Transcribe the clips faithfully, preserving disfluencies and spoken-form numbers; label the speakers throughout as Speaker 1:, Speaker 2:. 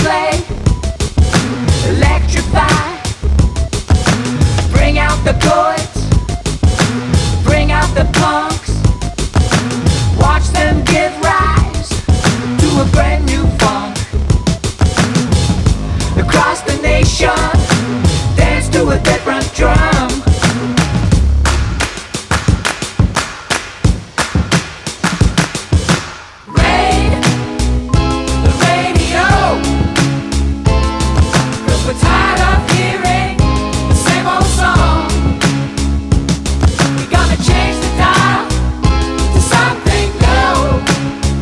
Speaker 1: play, electrify, bring out the chords, bring out the punks, watch them give rise to a brand new funk. Across the nation, dance to a different drum. We're tired of hearing the same old song. We're gonna change the dial to something new.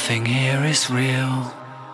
Speaker 1: Nothing here is real.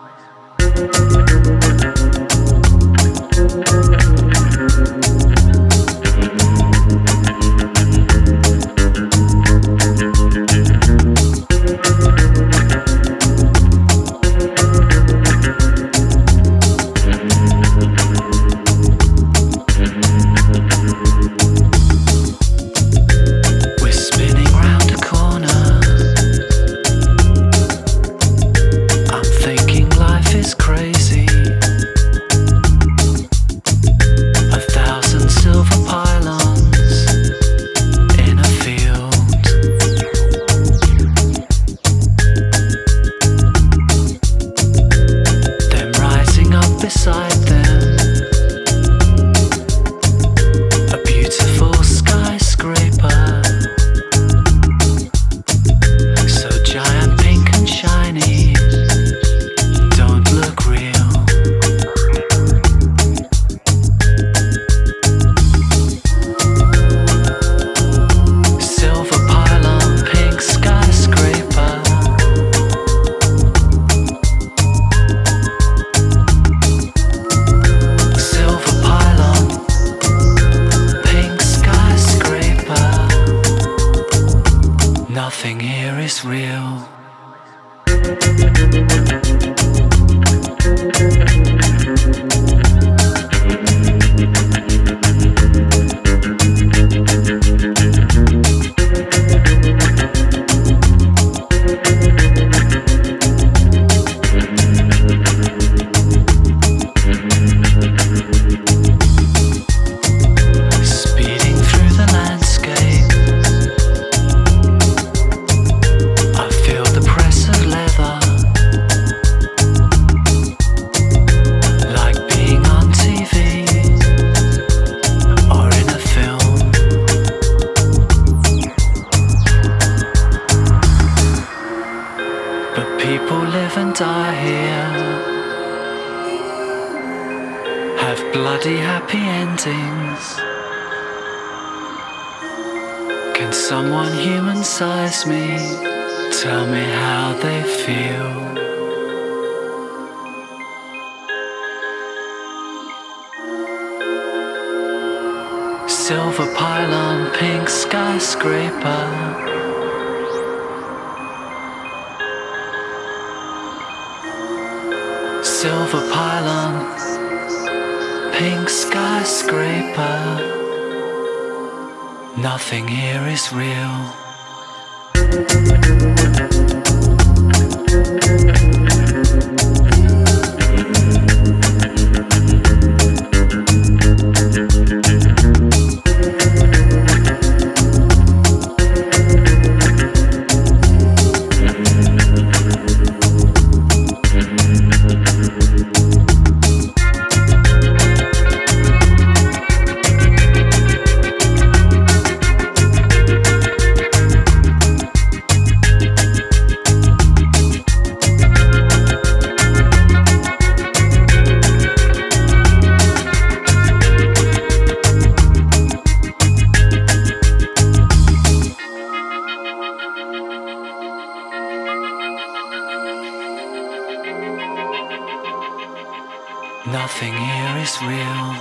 Speaker 1: Nothing here is real. People live and die here, have bloody happy endings. Can someone human size me, tell me how they feel? Silver pylon, pink skyscraper. Silver pylon, pink skyscraper. Nothing here is real. Nothing here is real.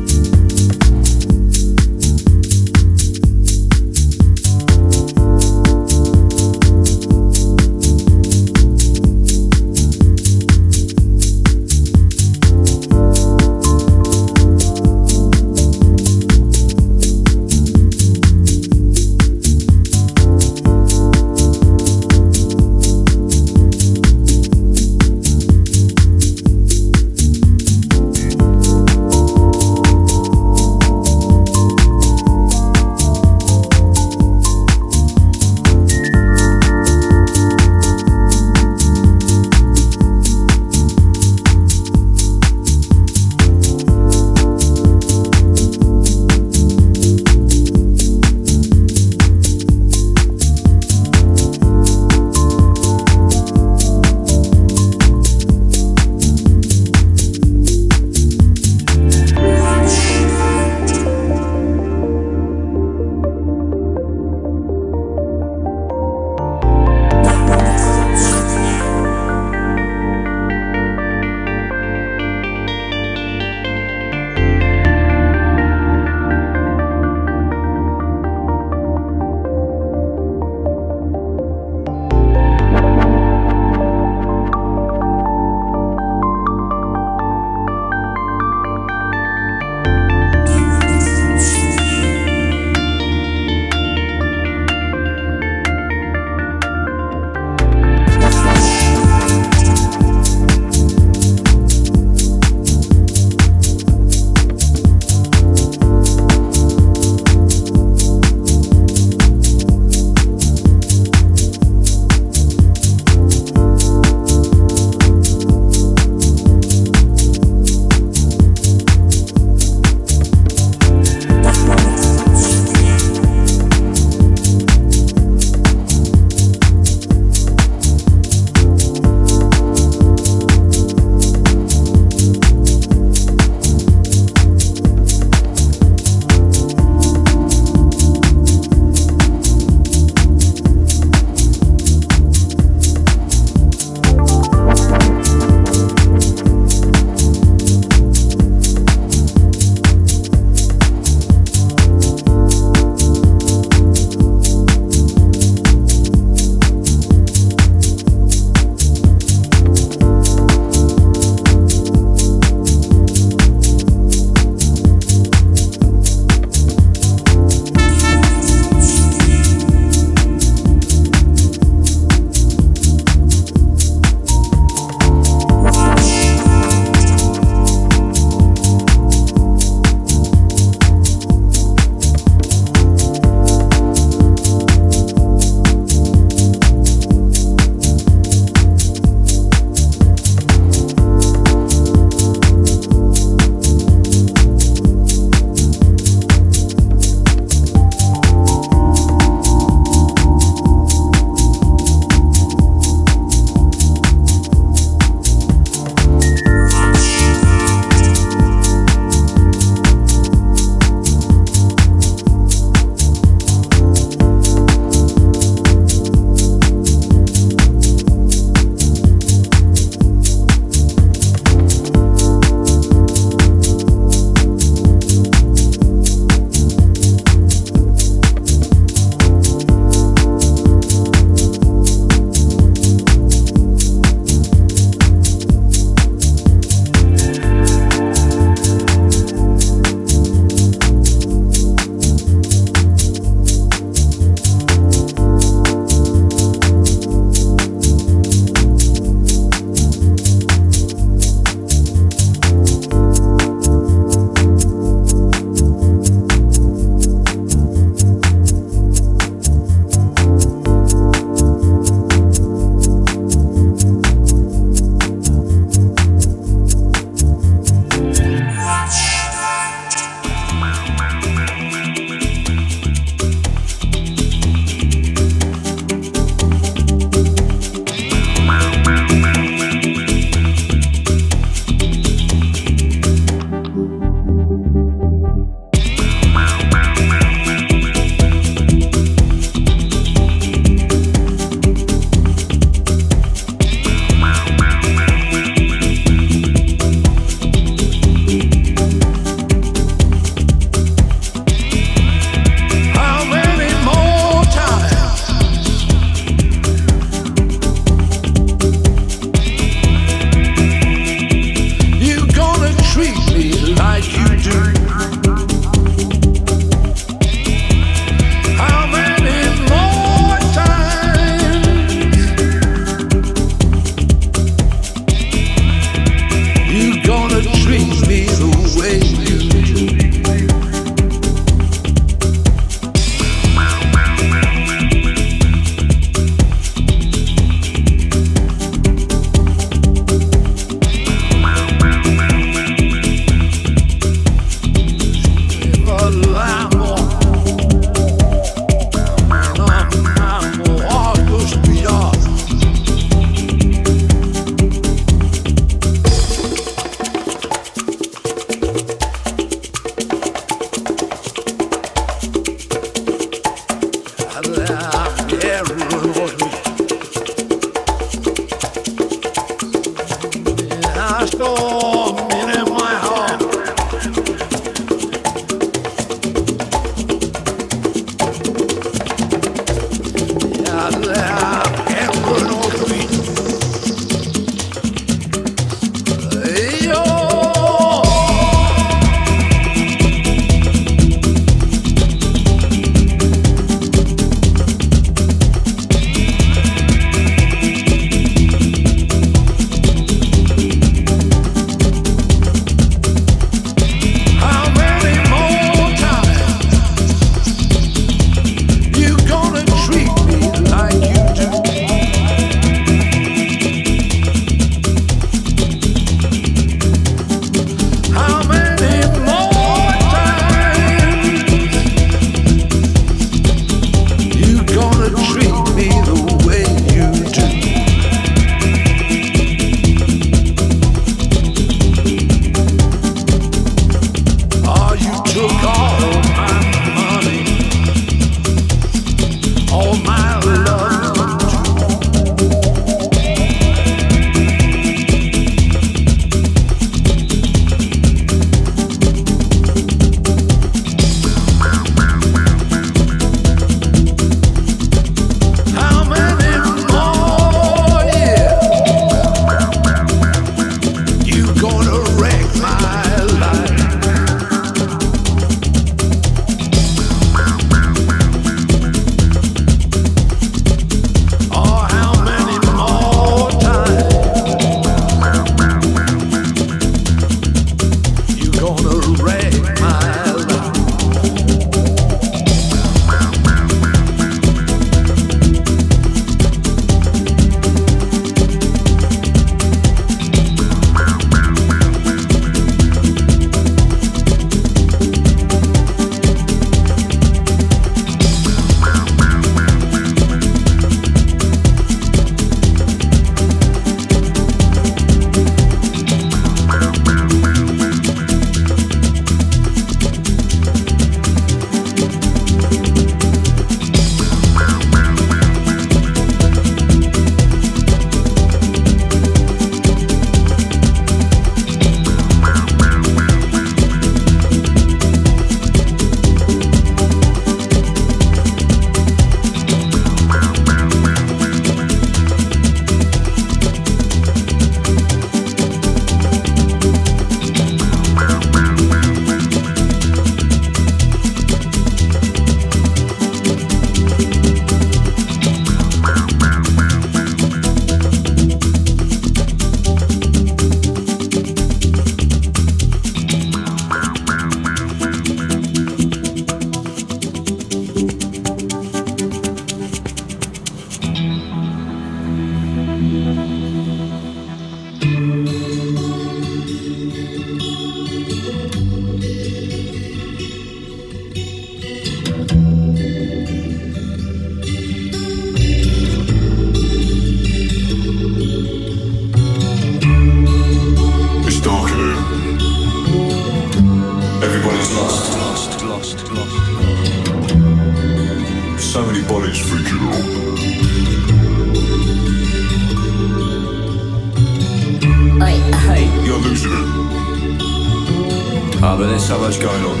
Speaker 2: Ah, but there's so much going on.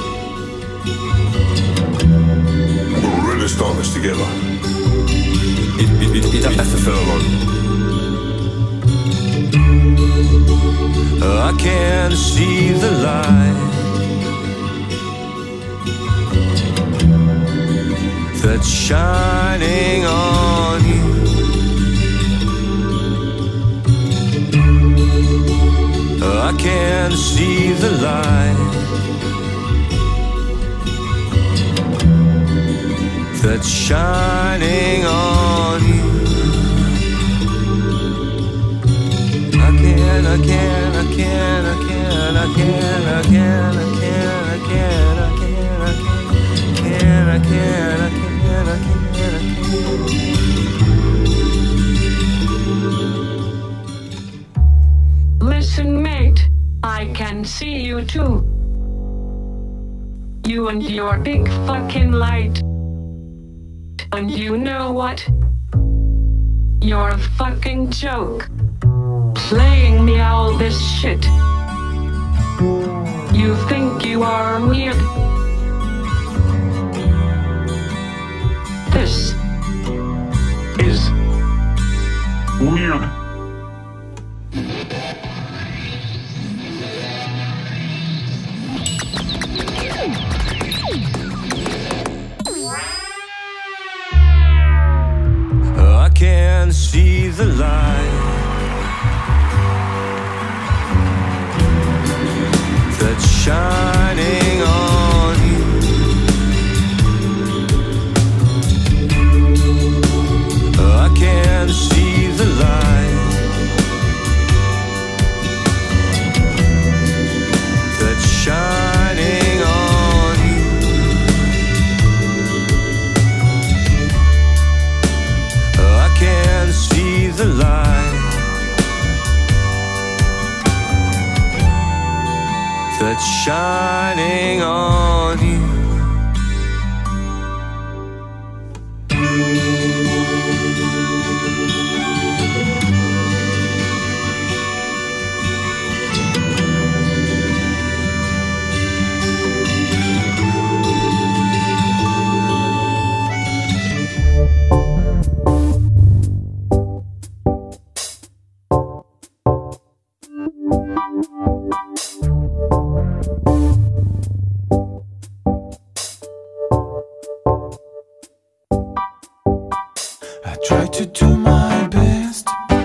Speaker 2: We're in this darkness together. You, you, you, you don't have to feel alone. I can see the light that's shining on you. I can see the light that's shining on you. I can, I can, I can, I can, I can, I can, I can, I can, I can, I can, I can, I can, I can, I can.
Speaker 3: Listen, mate, I can see you too. You and your big fucking light. And you know what? You're a fucking joke. Playing me all this shit. You think you are weird? This is weird.
Speaker 2: I can see the light that's shining on you. I can see the light that's shining on you. I can see the light that's shining on you.
Speaker 4: Try to do my best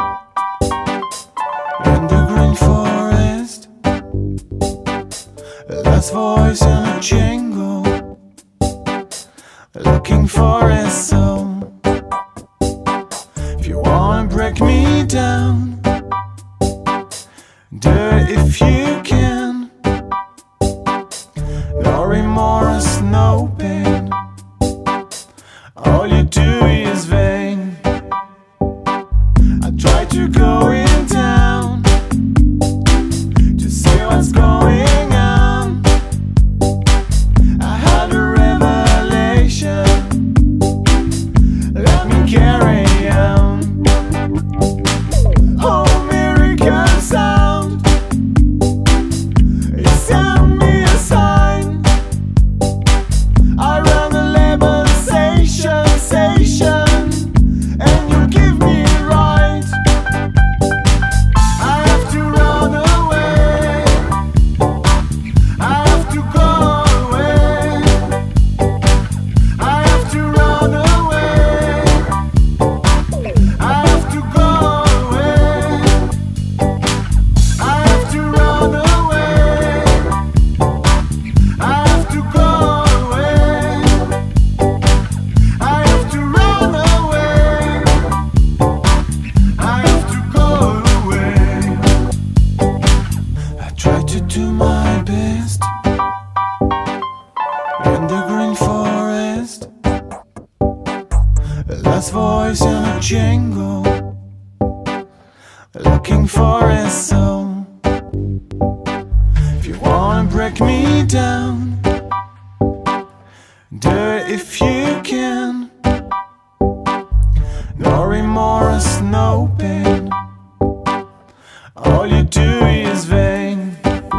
Speaker 4: in the green forest. Last voice in a jingle, looking for a soul. If you wanna break me down, do it if you can. No remorse, no pain. All you do is vain. Try to go in town to see what's going on. I had a revelation. Let me carry on. Oh, miracle sound. It sent me a sign. I run a label station, station, and you give me right. Do my best in the green forest. Last voice in a jingle, looking for a soul. If you wanna break me down, do it if you can. No remorse, no pain. All you do is vain.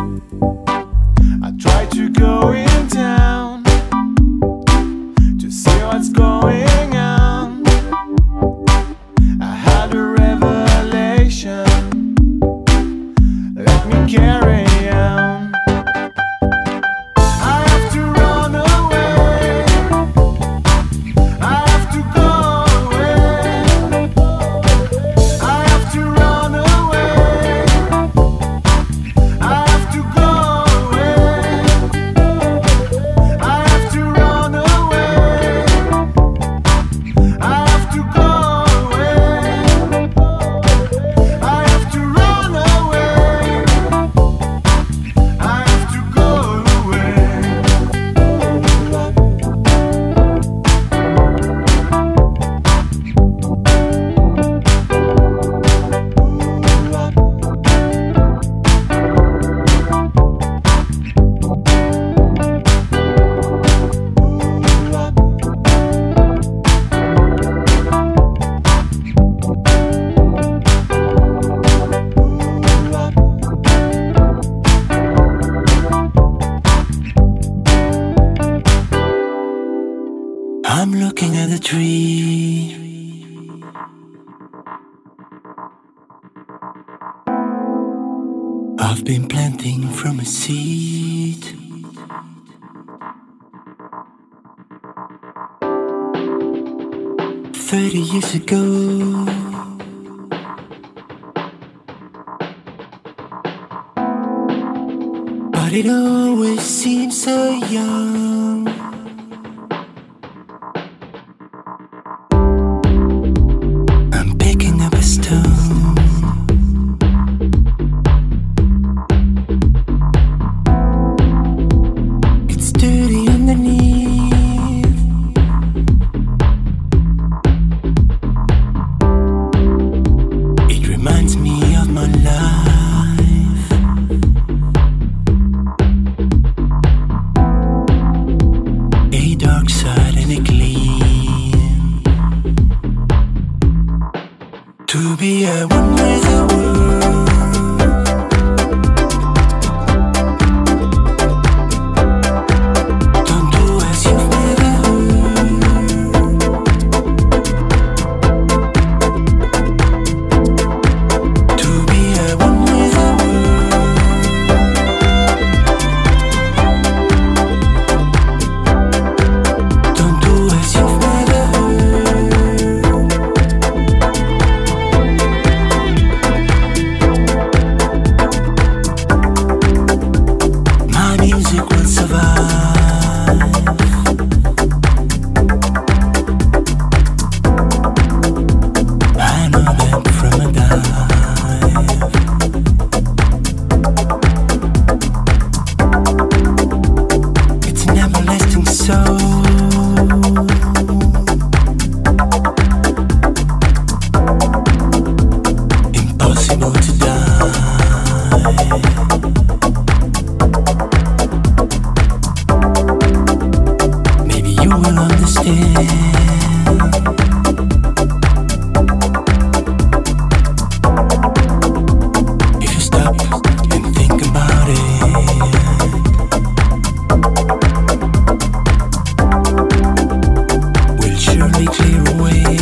Speaker 4: I try to go in town to see what's going on. I had a revelation. Let me carry on. I have to run away. I have to go away. I have to run away. I have to go away. I have to run away.
Speaker 5: the tree. I've been planting from a seed. Thirty years ago, but it always seems so young. I'm picking up a stone. It's dirty underneath. It reminds me of my life. A dark side and a gleam. To be a one with the world. Don't do as you've never heard. To be a one with the world. Don't do as you've never heard. My music will survive. I know that from a dive. It's an everlasting soul. Impossible to die. Maybe you will understand. If you stop and think about it, we'll surely clear away.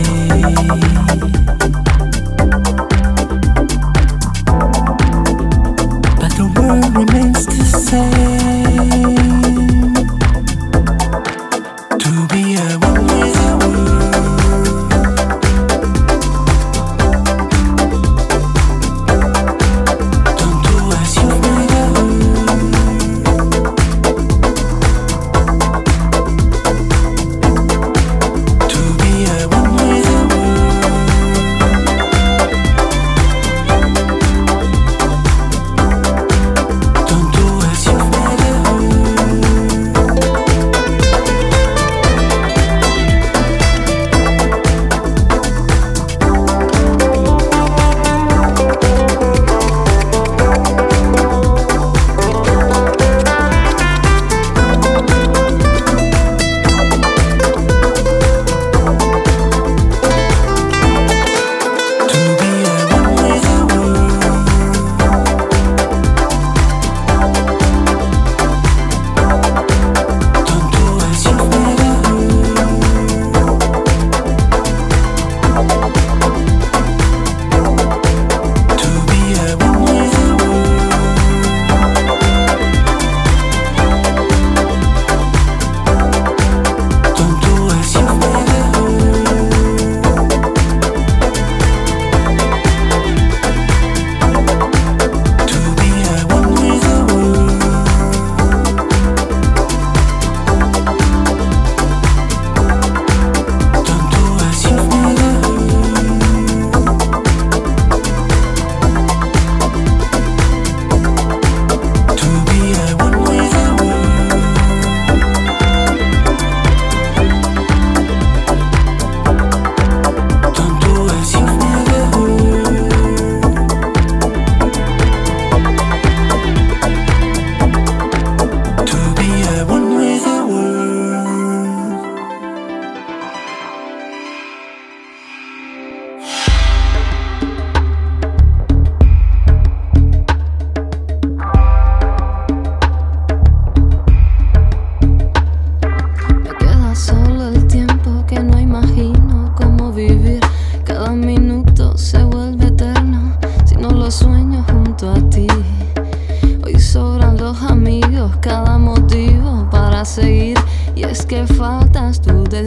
Speaker 5: But the world remains the same. To be a one with the world.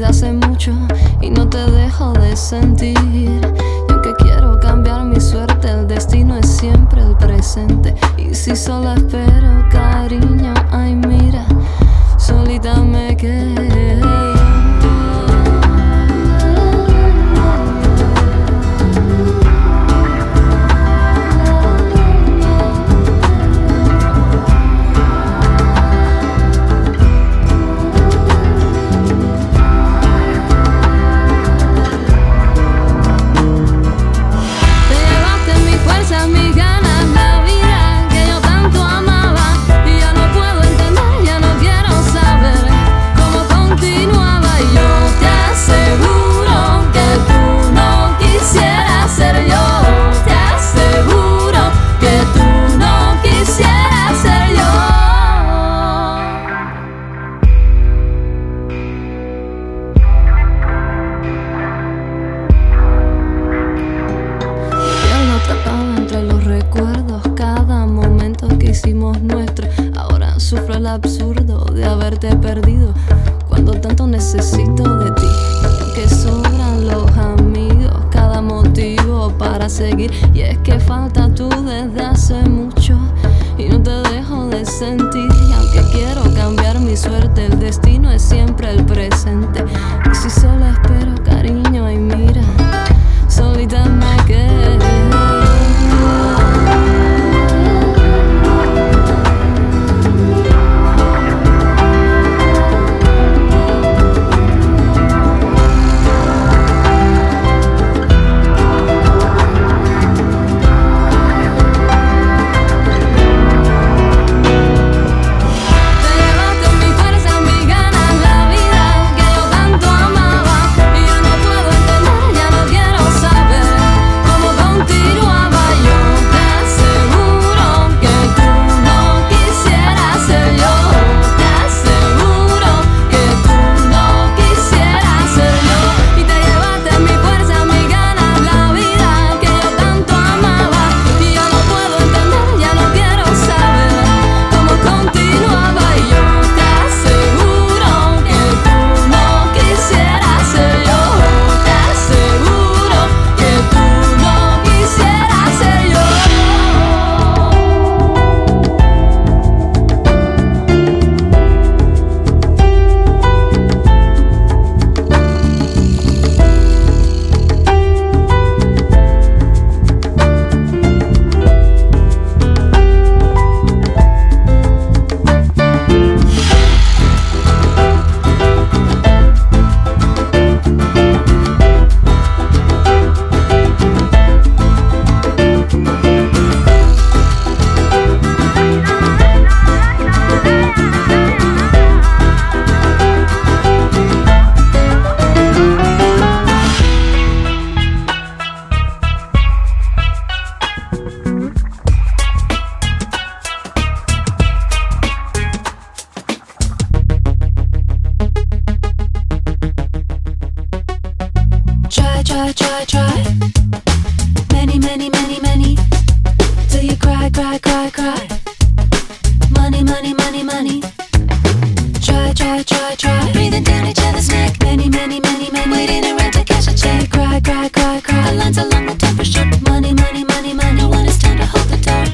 Speaker 6: desde hace mucho y no te dejo de sentir. Y aunque quiero cambiar mi suerte, el destino es siempre el presente. Y si solo espero cariño, ay mira, solita me quedé.
Speaker 7: Mis ganas, la vida que yo tanto amaba, y ya no puedo entender, ya no quiero saber cómo continuaba. Yo te aseguro que tú no quisieras ser yo. Te aseguro que tú no quisieras ser yo. Yo atrapado entre los recuerdos, cada momento que hicimos nuestro. Ahora sufro el absurdo de haberte perdido cuando tanto necesito de ti. Y aunque sobran los amigos, cada motivo para seguir. Y es que falta tú desde hace mucho y no te dejo de sentir. Y aunque quiero cambiar mi suerte, el destino es siempre el presente. Y si solo espero cariño, ay mira, solita me quedé. Try, try, try. Many, many, many, many. Till you cry, cry, cry, cry. Money, money, money, money. Try, try, try, try. Breathing down each other's neck. Many, many, many, many. Waiting around to cash a check. Cry, cry, cry, cry. The lines along the top are short. Money, money, money, money. No one is time to hold the door.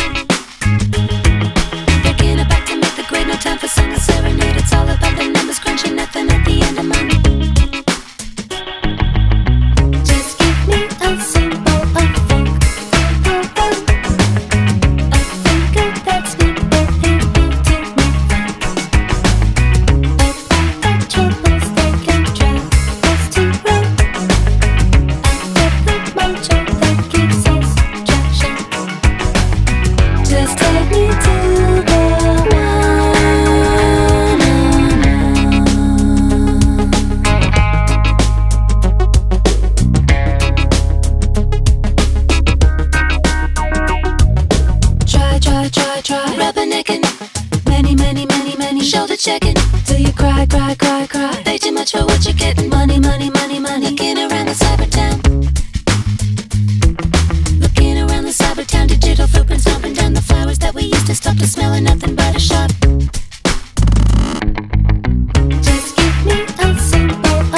Speaker 7: Breaking it back to make the grade. No time for song and serenade. It's all about the numbers crunching. Nothing at the end of money. Checking till you cry, cry, cry, cry. Pay too much for what you're getting. Money, money, money, money. Looking around the cyber town. Looking around the cyber town. Digital footprints stomping down the flowers that we used to stop to smell and nothing but a shop. Just give me a simple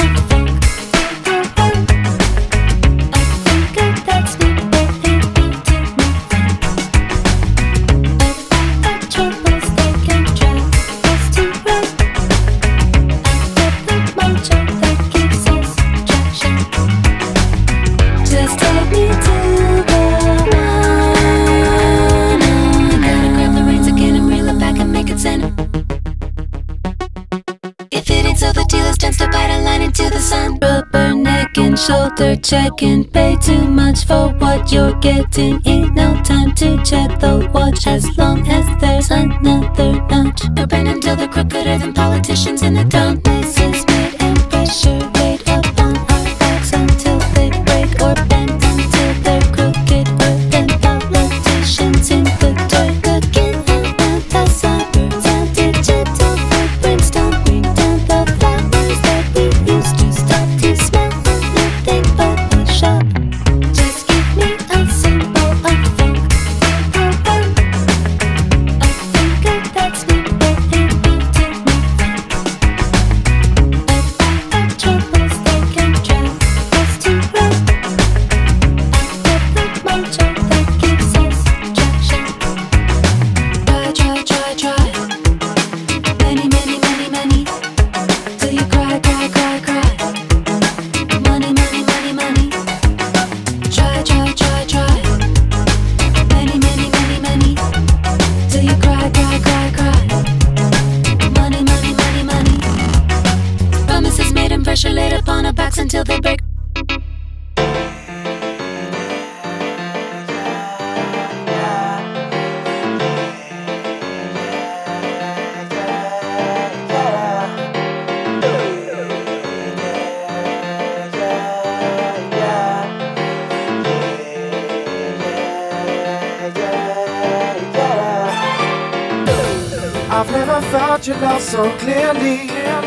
Speaker 6: checking, rubber neck and shoulder checking. Pay too much for what you're getting. Ain't no time to check the watch as long as there's another notch. Your brain until they're crookeder than politicians in the dump. Places made and pressure laid up on our backs until they break or bend until they're crooked than politicians in the dirt. Looking at the suburbs and digital footprints don't bring down the flowers that we used to stop to smell anything but a shop. Just give me a symbol of funk, a funk, a finger that's me, but it be to me funk. About our troubles they can drive us to run. I love the mojo that gives us traction. Try, try, try, try. Many, many, many, many. Till you cry, cry, cry, cry. Money, money, money, money. Try, try, try, try. Many, many, many, many. Till you cry, cry, cry, cry. Money, money, money, money. Promises made and pressure laid upon our backs until they break.
Speaker 4: I've never felt your love so clearly.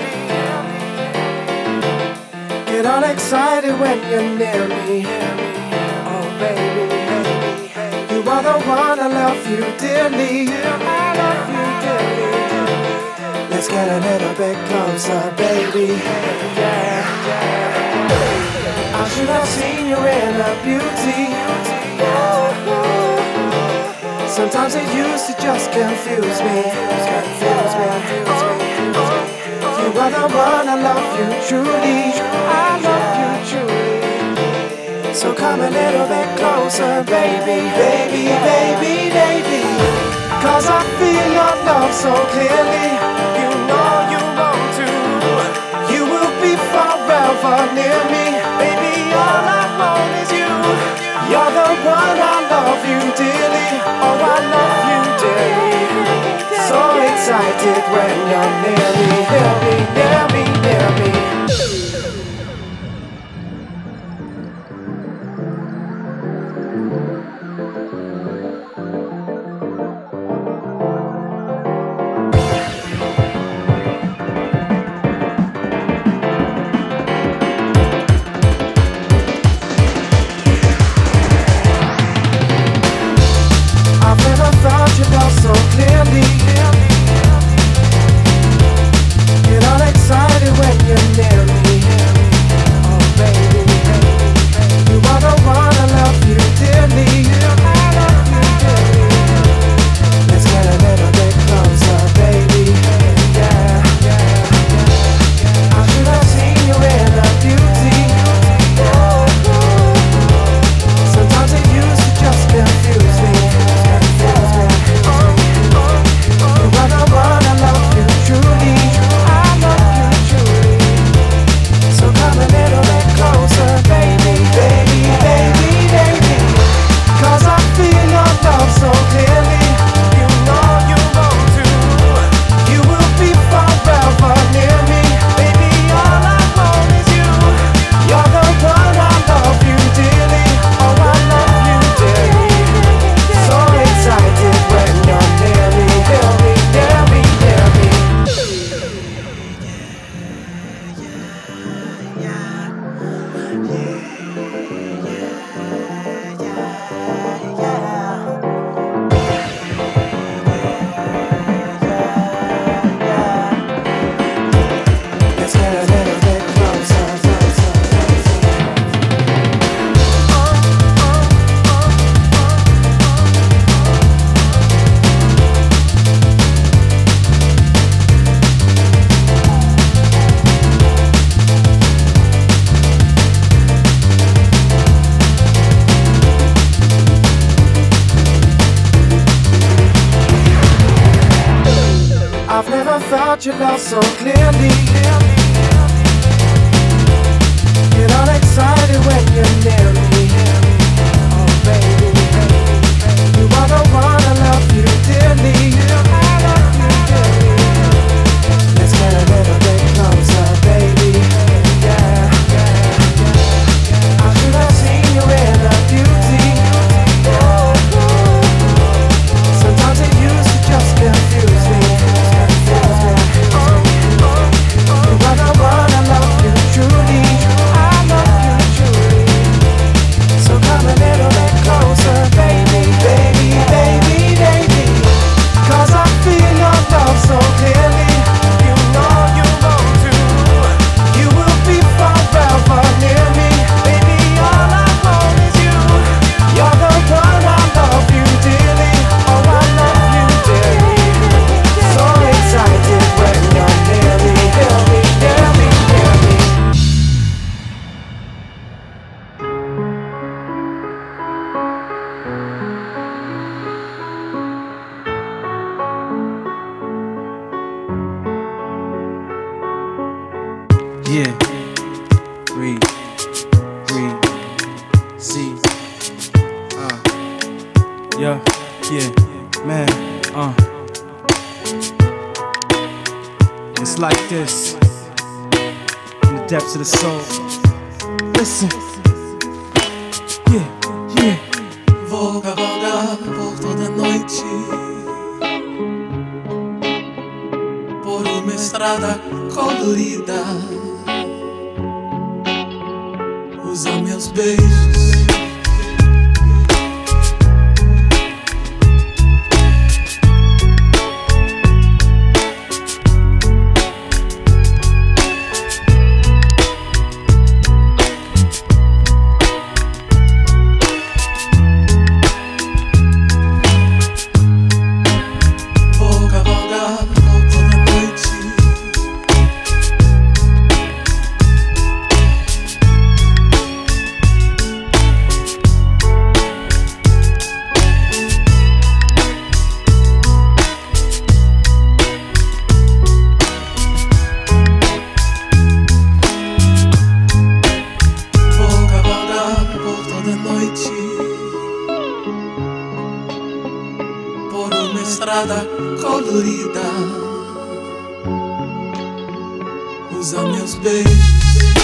Speaker 4: Get all excited when you're near me. Oh baby, you are the one, I love you dearly. I love you dearly. Let's get a little bit closer, baby. Yeah. I should have seen your inner beauty. Sometimes it used to just confuse me. Confuse me, confuse me. You are the one, I love you truly. I love you truly. So come a little bit closer, baby, baby, baby, baby. Cause I feel your love so clearly. You know you want to. You will be forever near me. Baby, all I want is you. You're the one, I love you dearly. Oh, I love you dearly. So excited when you're near me, near me, near me, near me. I've never felt your love so clearly. Get all excited when you're near me. Oh baby, you are the one, I love you dearly. I love you dearly. Let's get a little bit closer, baby. Yeah, yeah. I should have seen you in a beauty. Sometimes it used to just confuse me. You are the one, I love you truly. I love you truly. So come a little bit closer, baby, baby, baby, baby. Cause I feel your love so clearly. You know you want to. You will be forever near me. Baby, all I want is you. You're the one, I love you dearly. Oh, I love you dearly. So excited when you're near me, near me, near me, near me. Let's get a little bit closer, closer, I've never felt your love so clearly.
Speaker 8: Yeah, yeah, man, uh. It's like this, in the depths of the soul. Listen, yeah, yeah.
Speaker 5: Vou cavalgar por toda noite, por uma estrada colorida, usar meus beijos. Estrada colorida, usa meus beijos.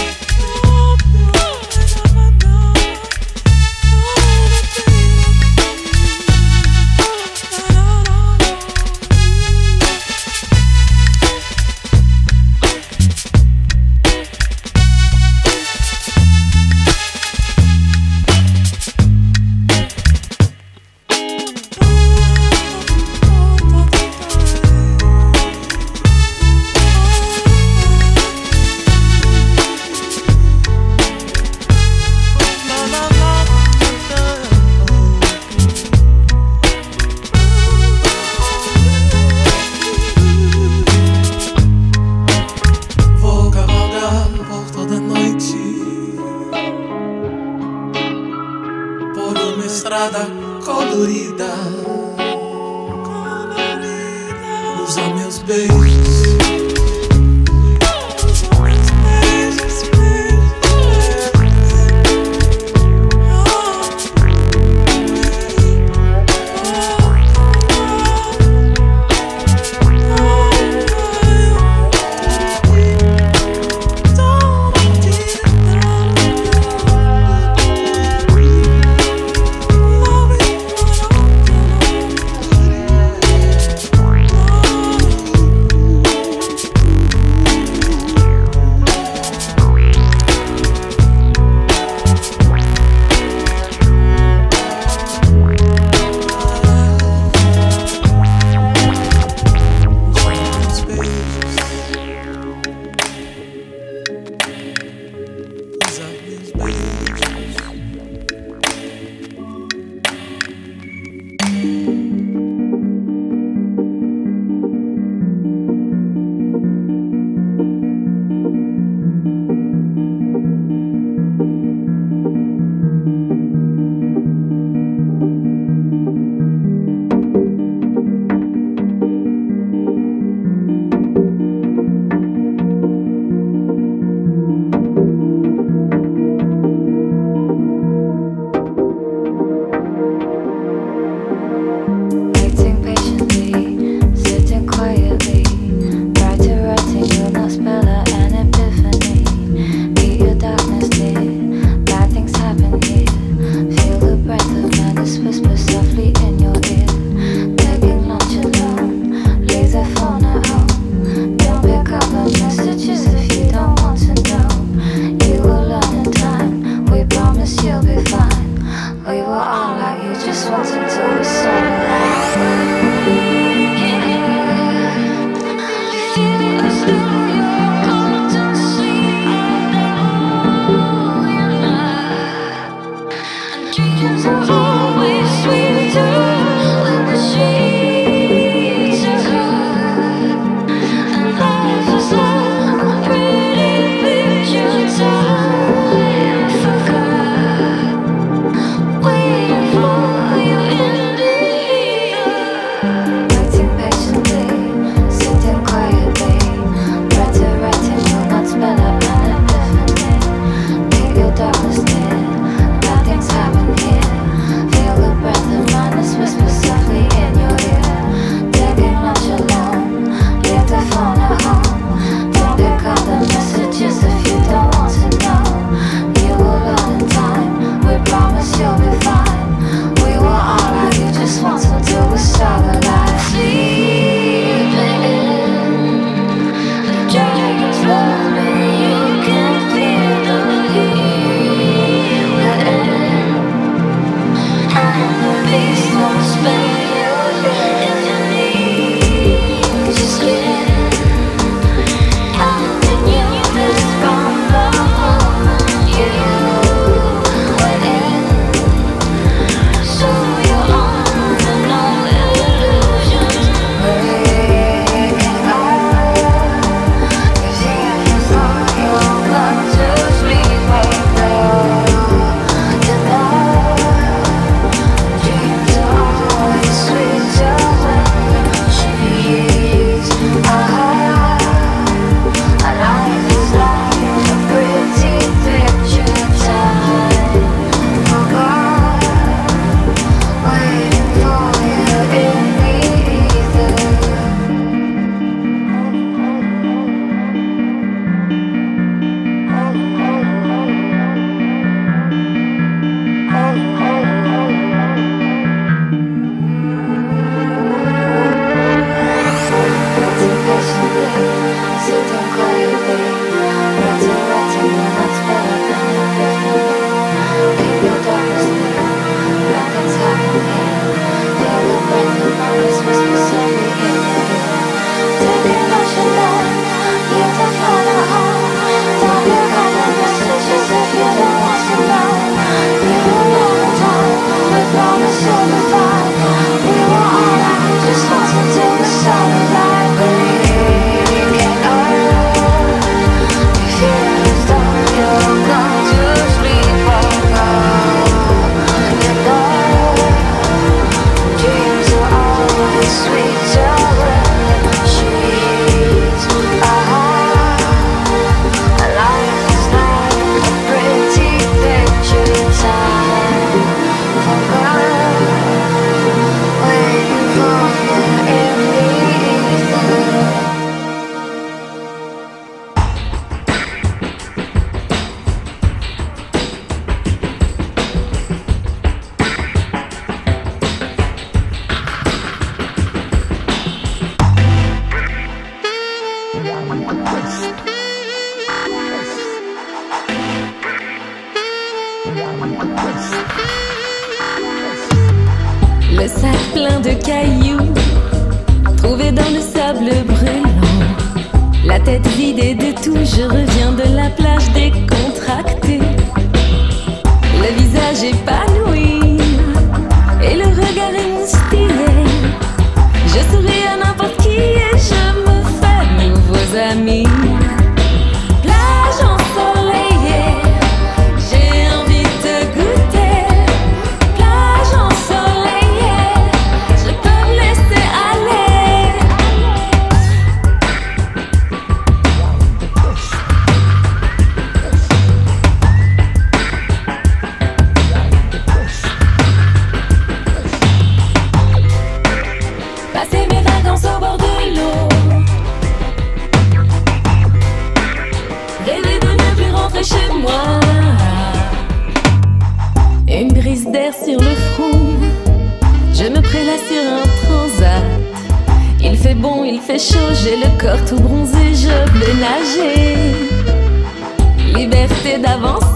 Speaker 5: Estrada colorida, usa meus beijos.
Speaker 6: Le sac plein de cailloux, trouvé dans le sable brûlant. La tête vidée de tout, je reviens de la plage décontractée. Le visage épanoui et le regard émoustillé. Je souris à n'importe qui et je me fais nouveaux amis. Plage ensoleillée, j'ai envie de goûter. Plage ensoleillée, je peux me laisser aller. Passer mes vacances au bord de l'eau, rêver de ne plus rentrer chez moi. Une brise d'air sur le front, je me prélasse sur un transat. Il fait bon, il fait chaud, j'ai le corps tout bronzé, je vais nager. Liberté d'avancer.